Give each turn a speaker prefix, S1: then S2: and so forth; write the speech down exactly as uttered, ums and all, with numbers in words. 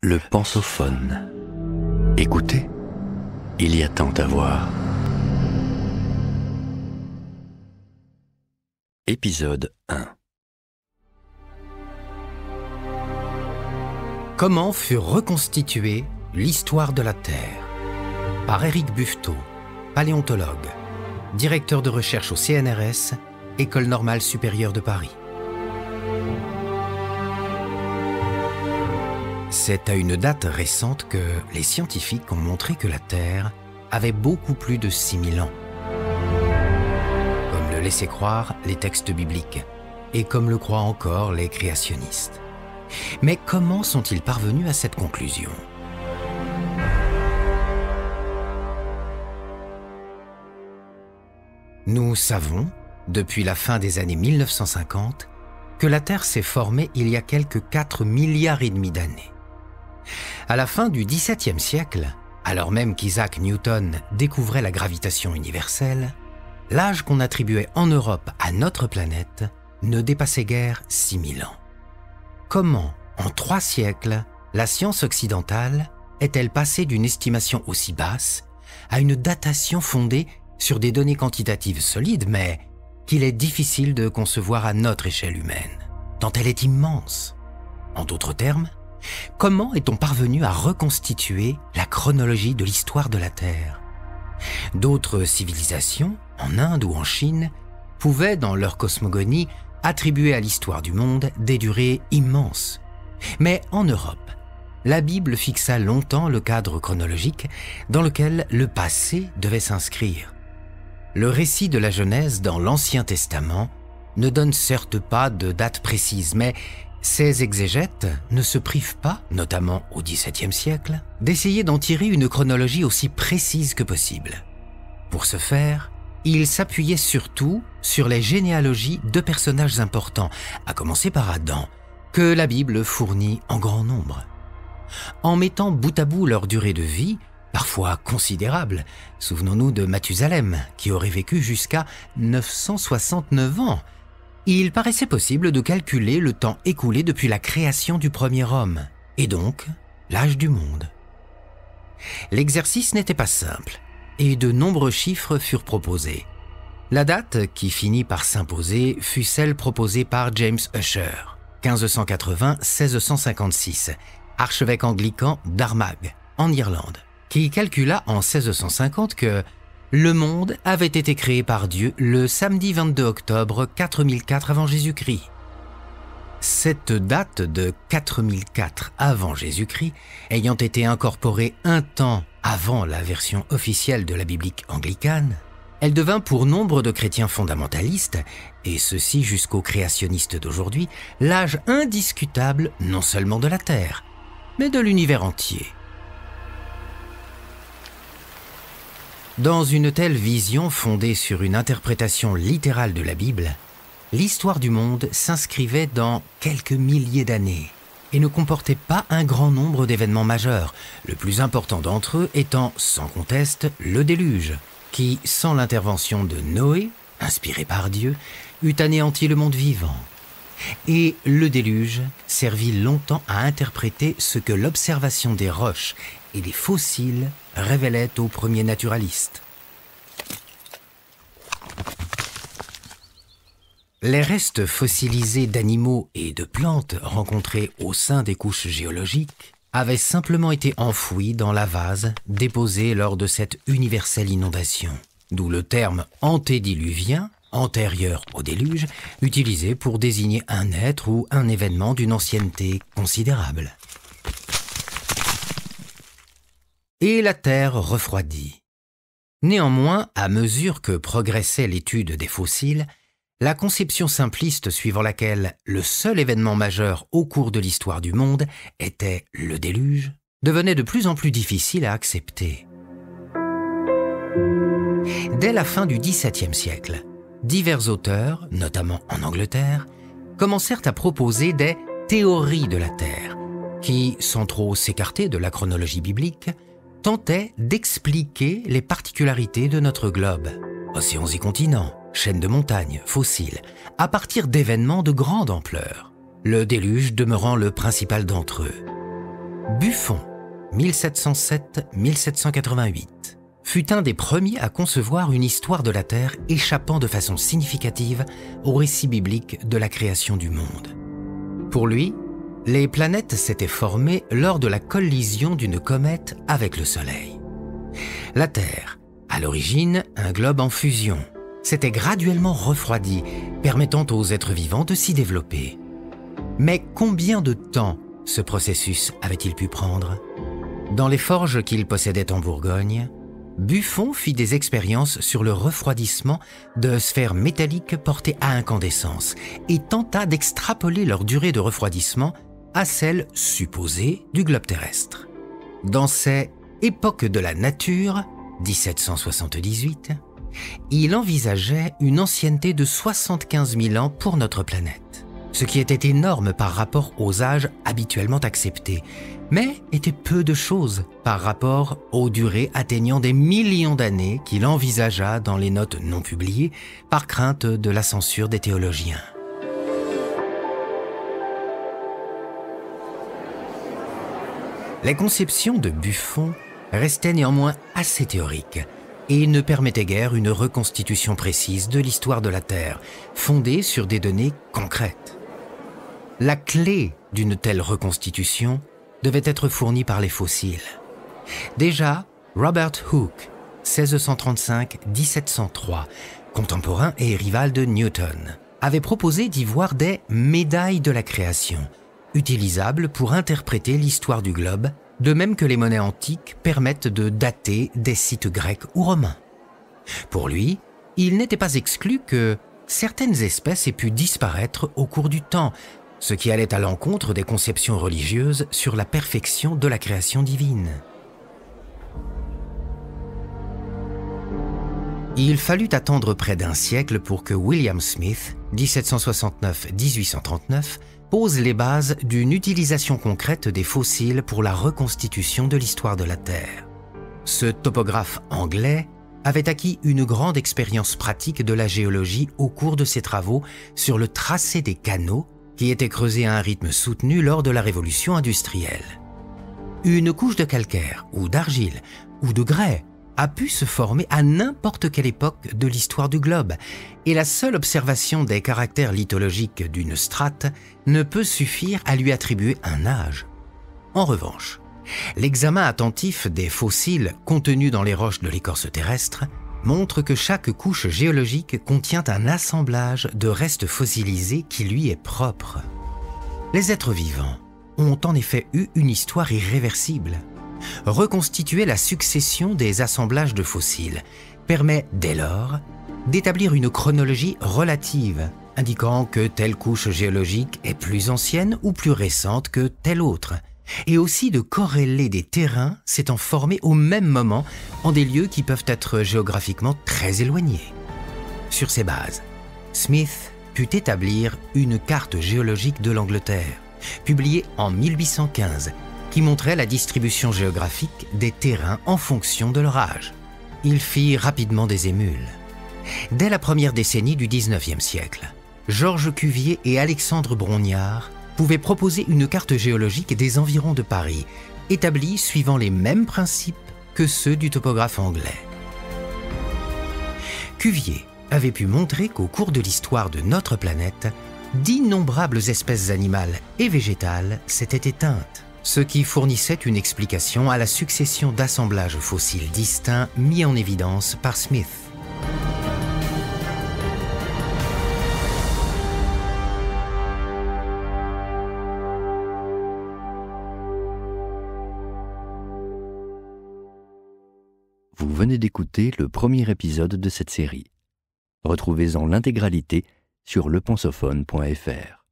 S1: Le pensophone. Écoutez, il y a tant à voir. Épisode un.
S2: Comment fut reconstituée l'histoire de la Terre? Par Éric Buffetot, paléontologue, directeur de recherche au C N R S, École normale supérieure de Paris. C'est à une date récente que les scientifiques ont montré que la Terre avait beaucoup plus de six mille ans. Comme le laissaient croire les textes bibliques, et comme le croient encore les créationnistes. Mais comment sont-ils parvenus à cette conclusion? Nous savons, depuis la fin des années mille neuf cent cinquante, que la Terre s'est formée il y a quelques quatre milliards et demi d'années. À la fin du dix-septième siècle, alors même qu'Isaac Newton découvrait la gravitation universelle, l'âge qu'on attribuait en Europe à notre planète ne dépassait guère six mille ans. Comment, en trois siècles, la science occidentale est-elle passée d'une estimation aussi basse à une datation fondée sur des données quantitatives solides, mais qu'il est difficile de concevoir à notre échelle humaine, tant elle est immense? En d'autres termes, comment est-on parvenu à reconstituer la chronologie de l'histoire de la Terre? D'autres civilisations, en Inde ou en Chine, pouvaient, dans leur cosmogonie, attribuer à l'histoire du monde des durées immenses. Mais en Europe, la Bible fixa longtemps le cadre chronologique dans lequel le passé devait s'inscrire. Le récit de la Genèse dans l'Ancien Testament ne donne certes pas de date précise, mais ces exégètes ne se privent pas, notamment au dix-septième siècle, d'essayer d'en tirer une chronologie aussi précise que possible. Pour ce faire, ils s'appuyaient surtout sur les généalogies de personnages importants, à commencer par Adam, que la Bible fournit en grand nombre. En mettant bout à bout leur durée de vie, parfois considérable, souvenons-nous de Mathusalem, qui aurait vécu jusqu'à neuf cent soixante-neuf ans, il paraissait possible de calculer le temps écoulé depuis la création du premier homme, et donc l'âge du monde. L'exercice n'était pas simple, et de nombreux chiffres furent proposés. La date qui finit par s'imposer fut celle proposée par James Ussher, quinze cent quatre-vingts à seize cent cinquante-six, archevêque anglican d'Armagh, en Irlande, qui calcula en seize cent cinquante que le monde avait été créé par Dieu le samedi vingt-deux octobre quatre mille quatre avant Jésus-Christ. Cette date de quatre mille quatre avant Jésus-Christ ayant été incorporée un temps avant la version officielle de la biblique anglicane, elle devint pour nombre de chrétiens fondamentalistes, et ceci jusqu'aux créationnistes d'aujourd'hui, l'âge indiscutable non seulement de la Terre, mais de l'univers entier. Dans une telle vision fondée sur une interprétation littérale de la Bible, l'histoire du monde s'inscrivait dans quelques milliers d'années et ne comportait pas un grand nombre d'événements majeurs, le plus important d'entre eux étant, sans conteste, le déluge, qui, sans l'intervention de Noé, inspiré par Dieu, eût anéanti le monde vivant. Et le déluge servit longtemps à interpréter ce que l'observation des roches et des fossiles révélait aux premiers naturalistes. Les restes fossilisés d'animaux et de plantes rencontrés au sein des couches géologiques avaient simplement été enfouis dans la vase déposée lors de cette universelle inondation, d'où le terme antédiluvien, antérieur au déluge, utilisé pour désigner un être ou un événement d'une ancienneté considérable. Et la Terre refroidit. Néanmoins, à mesure que progressait l'étude des fossiles, la conception simpliste suivant laquelle le seul événement majeur au cours de l'histoire du monde était le déluge devenait de plus en plus difficile à accepter. Dès la fin du dix-septième siècle, divers auteurs, notamment en Angleterre, commencèrent à proposer des théories de la Terre qui, sans trop s'écarter de la chronologie biblique, tentaient d'expliquer les particularités de notre globe, océans et continents, chaînes de montagnes, fossiles, à partir d'événements de grande ampleur, le déluge demeurant le principal d'entre eux. Buffon, mille sept cent sept à mille sept cent quatre-vingt-huit, fut un des premiers à concevoir une histoire de la Terre échappant de façon significative au récit biblique de la création du monde. Pour lui, les planètes s'étaient formées lors de la collision d'une comète avec le Soleil. La Terre, à l'origine un globe en fusion, s'était graduellement refroidi, permettant aux êtres vivants de s'y développer. Mais combien de temps ce processus avait-il pu prendre ? Dans les forges qu'il possédait en Bourgogne, Buffon fit des expériences sur le refroidissement de sphères métalliques portées à incandescence et tenta d'extrapoler leur durée de refroidissement à celle supposée du globe terrestre. Dans ses « Époques de la nature » dix-sept cent soixante-dix-huit, il envisageait une ancienneté de soixante-quinze mille ans pour notre planète, ce qui était énorme par rapport aux âges habituellement acceptés, mais était peu de choses par rapport aux durées atteignant des millions d'années qu'il envisagea dans les notes non publiées par crainte de la censure des théologiens. Les conceptions de Buffon restaient néanmoins assez théoriques et ne permettaient guère une reconstitution précise de l'histoire de la Terre, fondée sur des données concrètes. La clé d'une telle reconstitution devait être fournie par les fossiles. Déjà, Robert Hooke, seize cent trente-cinq à dix-sept cent trois, contemporain et rival de Newton, avait proposé d'y voir des « médailles de la création », utilisables pour interpréter l'histoire du globe, de même que les monnaies antiques permettent de dater des sites grecs ou romains. Pour lui, il n'était pas exclu que certaines espèces aient pu disparaître au cours du temps, ce qui allait à l'encontre des conceptions religieuses sur la perfection de la création divine. Il fallut attendre près d'un siècle pour que William Smith, dix-sept cent soixante-neuf à dix-huit cent trente-neuf, pose les bases d'une utilisation concrète des fossiles pour la reconstitution de l'histoire de la Terre. Ce topographe anglais avait acquis une grande expérience pratique de la géologie au cours de ses travaux sur le tracé des canaux qui étaient creusés à un rythme soutenu lors de la révolution industrielle. Une couche de calcaire ou d'argile ou de grès a pu se former à n'importe quelle époque de l'histoire du globe, et la seule observation des caractères lithologiques d'une strate ne peut suffire à lui attribuer un âge. En revanche, l'examen attentif des fossiles contenus dans les roches de l'écorce terrestre montre que chaque couche géologique contient un assemblage de restes fossilisés qui lui est propre. Les êtres vivants ont en effet eu une histoire irréversible. Reconstituer la succession des assemblages de fossiles permet dès lors d'établir une chronologie relative, indiquant que telle couche géologique est plus ancienne ou plus récente que telle autre, et aussi de corréler des terrains s'étant formés au même moment en des lieux qui peuvent être géographiquement très éloignés. Sur ces bases, Smith put établir une carte géologique de l'Angleterre, publiée en mille huit cent quinze, qui montrait la distribution géographique des terrains en fonction de leur âge. Il fit rapidement des émules. Dès la première décennie du dix-neuvième siècle, Georges Cuvier et Alexandre Brongniart pouvaient proposer une carte géologique des environs de Paris, établie suivant les mêmes principes que ceux du topographe anglais. Cuvier avait pu montrer qu'au cours de l'histoire de notre planète, d'innombrables espèces animales et végétales s'étaient éteintes, ce qui fournissait une explication à la succession d'assemblages fossiles distincts mis en évidence par Smith.
S1: Vous venez d'écouter le premier épisode de cette série. Retrouvez-en l'intégralité sur le pensophone point f r.